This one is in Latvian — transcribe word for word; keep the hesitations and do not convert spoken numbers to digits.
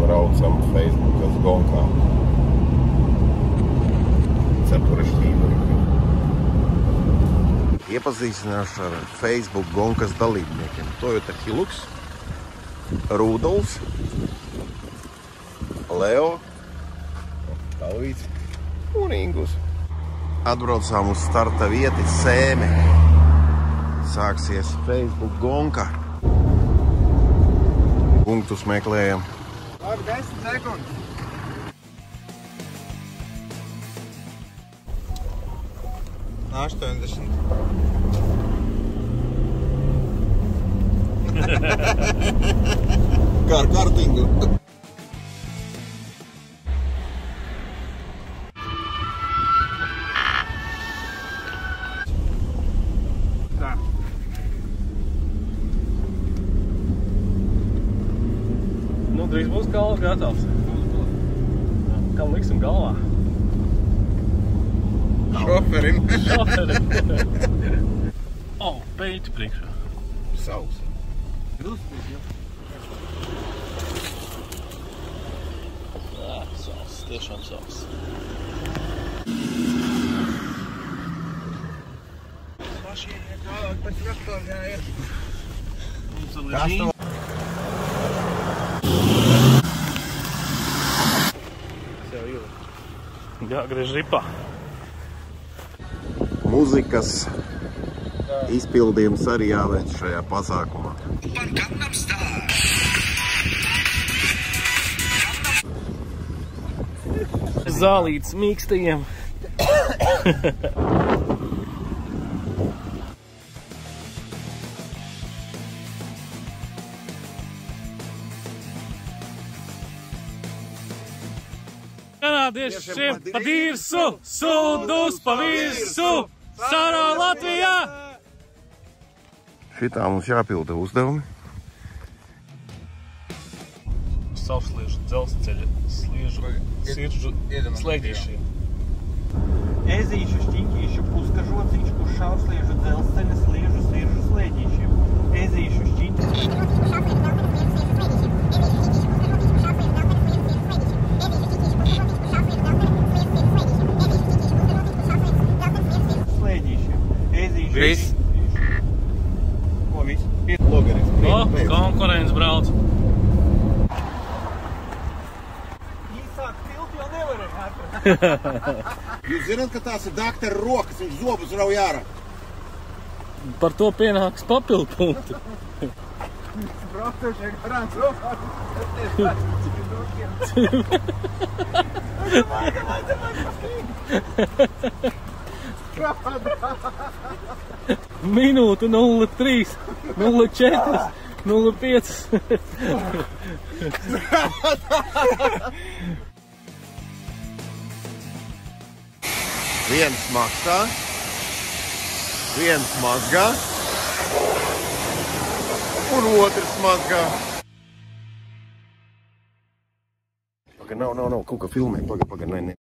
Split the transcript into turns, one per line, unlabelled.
braucam Facebookas gonkā. Ceturešķība. Iepazīstināšu ar Facebook gonkas dalībniekiem. Toyota Hilux, Rudolfs, Leo, Talvīts un Ingus. Atbraucām uz starta vieti Sēme. Sāksies Facebook gonka. Punktus meklējam.
Labi, desmit sekundes. astoņdesmit.
Kā ar kartingu.
Tā.
Nu, drīz būs galva gatavs. Kam liksim galvā?
Šoferim.
Šoferim. O, peļķi priekšā.
Savs.
Druskus, jā.
Jā, savs, tiešām savs.
Mašīna ir tālāk pēc traktorā ir.
Mums ir
Kas
līdz
to?
jāgriež ripā.
Muzikas izpildījums arī jāveic šajā pasākumā.
Zālītes mīkstajiem. Kanādiešiem pa dirsu, sūdus pa virsu, sarā Latvijā!
Šitā mums jāpilda uzdevumi.
Savsliežu dzelzceļa sliežu siržu slēdīšiem.
Ezīšu, šķiņķīšu, puskažociņš, kurš šausliežu dzelzceļa sliežu siržu slēdīšiem. Ezīšu, šķiņķīšu.
Viss.
Ko viss?
Logarits.
O, konkurents brauc.
Īsāk tilti jau nevarēja atrast.
Jūs zināt, ka tās ir dakteru rokas, viņš zobus rauj ārā.
Par to pienāks papildu punktu.
Braucošie garām rokās. Domāju, domāju, domāju, paskīt.
Minūte nulle trīs, nulle četri, nulle pieci.
Viens maksā, viens mazgā un otrs mazgā. Paga, nav, nav, nav, kaut kā filmē, paga, paga, ne, ne.